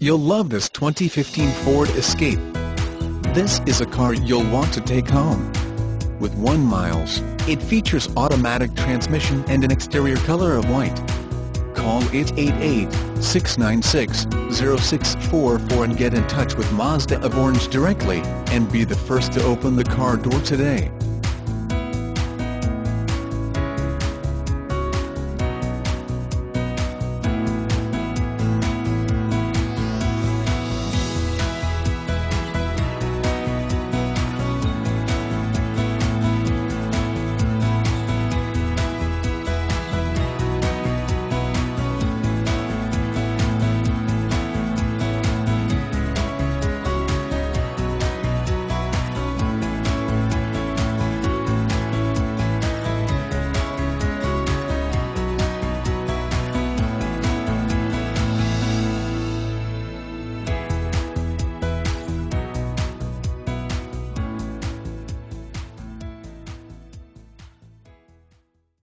You'll love this 2015 Ford Escape. This is a car you'll want to take home. With 1 miles, it features automatic transmission and an exterior color of white. Call 888-696-0644 and get in touch with Mazda of Orange directly, and be the first to open the car door today.